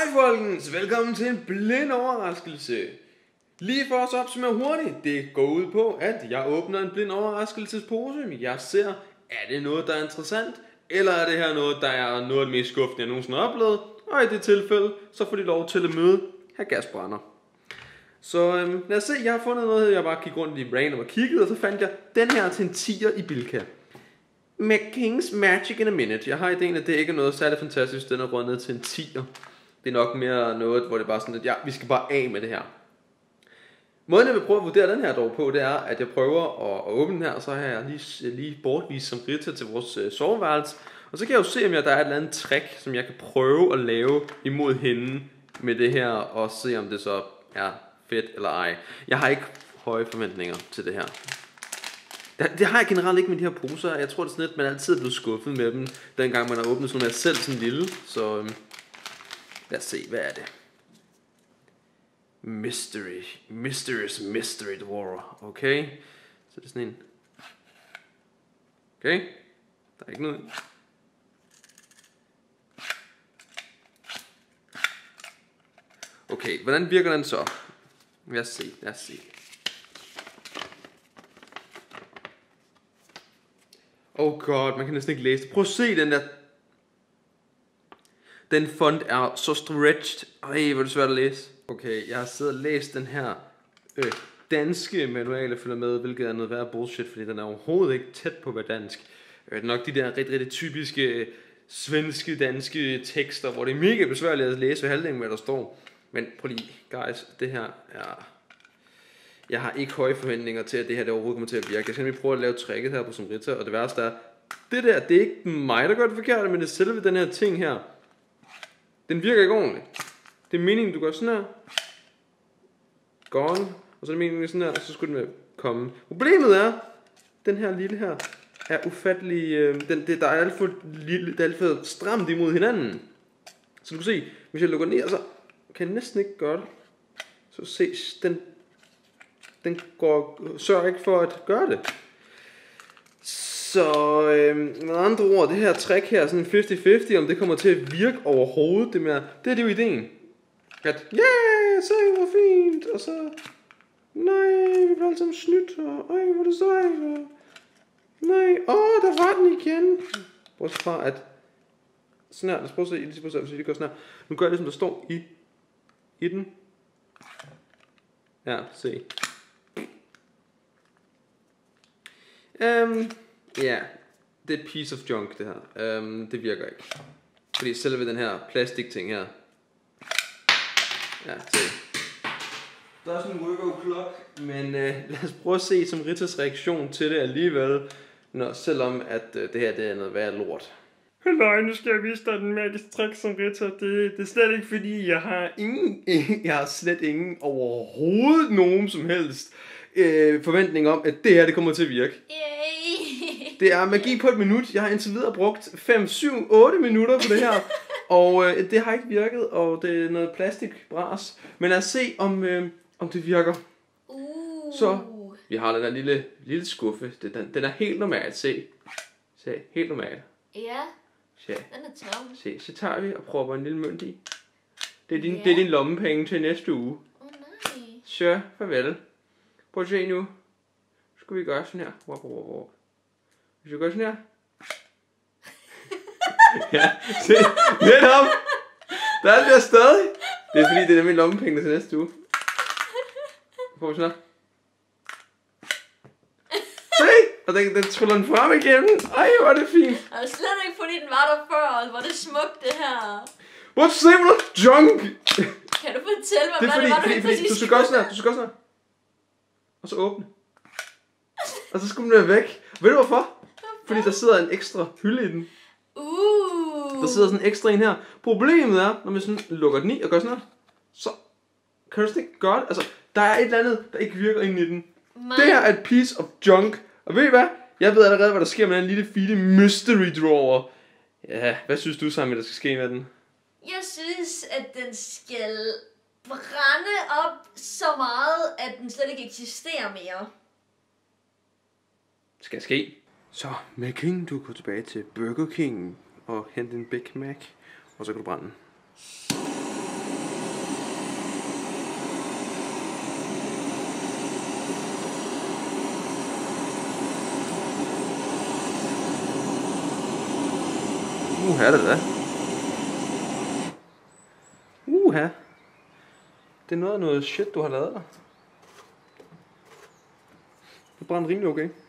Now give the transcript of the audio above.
folkens, velkommen til en blind overraskelse. Lige for at opsummere hurtigt, det går ud på, at jeg åbner en blind overraskelsespose. Jeg ser, er det noget, der er interessant, eller er det her noget, der er noget af det mest skuffende, jeg nogensinde har oplevet. Og i det tilfælde, så får de lov til at møde her gasbrænder. Så lad os se, jeg har fundet noget, jeg bare gik rundt i random og kiggede, og så fandt jeg den her til en 10'er i Bilka. McKing's Magic in a Minute. Jeg har ideen, at det ikke er noget særligt fantastisk, den er rundet til en 10'er. Det er nok mere noget, hvor det bare sådan, at ja, vi skal bare af med det her. Måden jeg vil prøve at vurdere den her dog på, det er, at jeg prøver at åbne den her, og så har jeg lige bortvist som Rita til vores soveværelse. Og så kan jeg jo se, om der er et eller andet trick, som jeg kan prøve at lave imod hende med det her, og se om det så er fedt eller ej. Jeg har ikke høje forventninger til det her. Det har jeg generelt ikke med de her poser. Jeg tror det er sådan lidt, man altid er blevet skuffet med dem, dengang man har åbnet sådan noget selv sådan lille. Så lad os se, hvad er det? Mysterious Mystery Drawer. Okay. Så det er sådan en. Okay. Der er ikke noget. Okay, hvordan virker den så? Lad os se. Oh god, man kan næsten ikke læse det. Prøv at se den der. Den font er så stretched. Ej, hvor er det svært at læse. Okay, jeg har siddet og læst den her danske manual, følger med, hvilket er noget værd bullshit, fordi den er overhovedet ikke tæt på at være dansk. Det er nok de der rigtig typiske svenske, danske tekster, hvor det er mega besværligt at læse halvdelen, hvad der står. Men prøv lige, guys, det her er... Jeg har ikke høje forventninger til, at det her det overhovedet kommer til at virke. Jeg skal nemlig prøve at lave tricket her på Somrita, og det værste er, det der, det er ikke mig, der gør det forkert, men det er selve den her ting her. Den virker ikke ordentligt. Det er meningen, du gør sådan her. Gone. Og så er det meningen sådan her, og så skulle den komme. Problemet er, den her lille her, er ufattelig, der er alt for lille, der er alt for stramt imod hinanden. Så du kan se, hvis jeg lukker ned, så kan jeg næsten ikke gøre det. Så se, den sørger ikke for at gøre det. Så med andre ord, det her trick her, sådan 50-50, om det kommer til at virke overhovedet, det er jo ideen. At, se hvor fint, og så, nej, vi bliver alle sammen snydt, og ej, hvor er det sejt, og nej, der var den igen. Bortset fra, at, sådan her, lad os prøve at se, hvis vi gør sådan her. Nu gør jeg det, som der står i den. Ja, se. Ja, det er piece of junk det her. Det virker ikke. Fordi selve den her plastik ting her. Ja, se. Der er sådan en work clock, men lad os prøve at se som Ritas reaktion til det alligevel. Selvom at det her det er noget værd lort. Nej, nu skal jeg vise dig den magiske trick som Rita. Det er slet ikke fordi jeg har slet ingen overhovedet nogen som helst forventning om at det her det kommer til at virke. Det er magi på et minut. Jeg har indtil videre brugt 5, 7, 8 minutter på det her. Og det har ikke virket, og det er noget plastikbras. Men lad os se om det virker. Så vi har den der lille skuffe. Den er helt normal. Se, helt normal. Ja, se. den er tom. Se, så tager vi og propper en lille mønt i. Det er din lommepenge til næste uge. Nej. Så, farvel. Prøv at se nu. Så skal vi gøre sådan her. Hvis vi gør sådan her. Ja, se. Netop. Der er det stadig. Det er fordi, det er min lommepenge til næste uge. Prøv sådan her. Se. Og den tryller den frem igen. Ej, hvor er det fint. Og det er slet ikke fordi den var der før, og hvor det smukt det her. What's the name of junk? Kan du fortælle mig, hvad det var, du fordi du skal gøre sådan her. Og så åbne. Og så skulle den være væk. Ved du hvorfor? Fordi der sidder en ekstra hylde i den. Der sidder sådan en ekstra en her. Problemet er, når man sådan lukker den i og gør sådan her, så kan du slet ikke gøre det. Altså, der er et eller andet, der ikke virker inde i den. Det her er et piece of junk. Og ved I hvad? Jeg ved allerede, hvad der sker med den lille fine mystery drawer. Ja, hvad synes du sammen, der skal ske med den? Jeg synes, at den skal brænde op så meget, at den slet ikke eksisterer mere. Skal ske. Så, McKing, du går tilbage til Burger King og hente en Big Mac, og så kan du brænde den. Er det da. Det er noget shit, du har lavet dig. Det brænder rimelig okay.